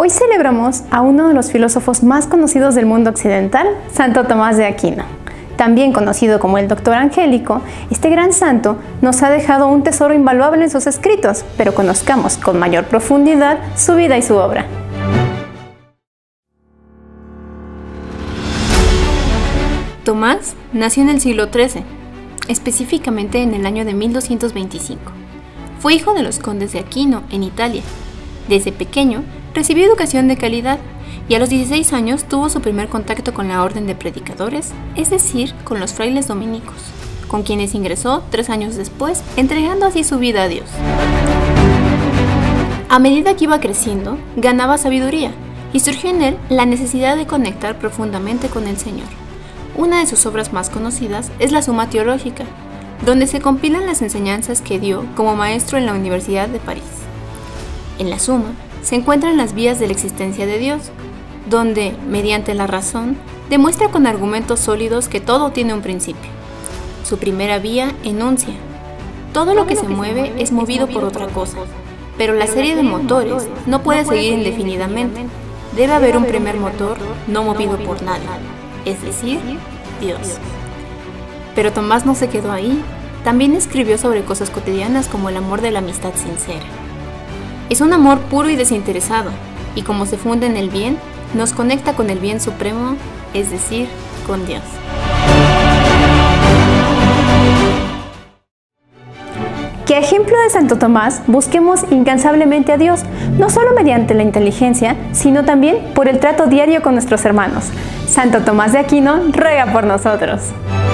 Hoy celebramos a uno de los filósofos más conocidos del mundo occidental, Santo Tomás de Aquino. También conocido como el Doctor Angélico, este gran santo nos ha dejado un tesoro invaluable en sus escritos, pero conozcamos con mayor profundidad su vida y su obra. Tomás nació en el siglo XIII, específicamente en el año de 1225. Fue hijo de los condes de Aquino, en Italia. Desde pequeño recibió educación de calidad y a los 16 años tuvo su primer contacto con la orden de predicadores, es decir, con los frailes dominicos, con quienes ingresó 3 años después, entregando así su vida a Dios. A medida que iba creciendo, ganaba sabiduría y surgió en él la necesidad de conectar profundamente con el Señor. Una de sus obras más conocidas es la Suma Teológica, donde se compilan las enseñanzas que dio como maestro en la Universidad de París. En la Suma se encuentran las vías de la existencia de Dios, donde, mediante la razón, demuestra con argumentos sólidos que todo tiene un principio. Su primera vía enuncia: todo lo que se mueve es movido por otra cosa, pero la serie de motores no puede seguir indefinidamente. Debe haber un primer motor no movido por nadie, es decir, Dios. Pero Tomás no se quedó ahí. También escribió sobre cosas cotidianas como el amor de la amistad sincera. Es un amor puro y desinteresado, y como se funde en el bien, nos conecta con el bien supremo, es decir, con Dios. Que a ejemplo de Santo Tomás busquemos incansablemente a Dios, no solo mediante la inteligencia, sino también por el trato diario con nuestros hermanos. Santo Tomás de Aquino ruega por nosotros.